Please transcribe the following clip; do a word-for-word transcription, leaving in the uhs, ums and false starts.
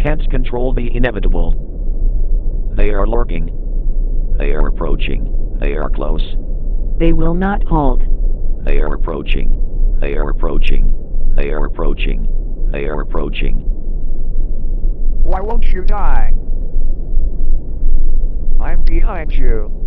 can't control the inevitable. They are lurking. They are approaching. They are close. They will not halt. They are approaching. They are approaching. They are approaching. They are approaching. Why won't you die? I'm behind you.